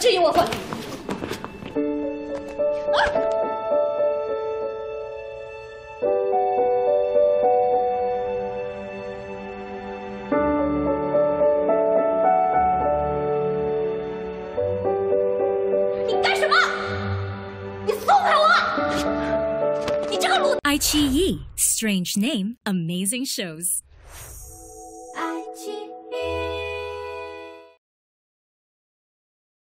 是因为怀孕。你干什么？你松开我！你这个鲁！ 爱奇艺 Strange Name Amazing Shows。 爱奇艺。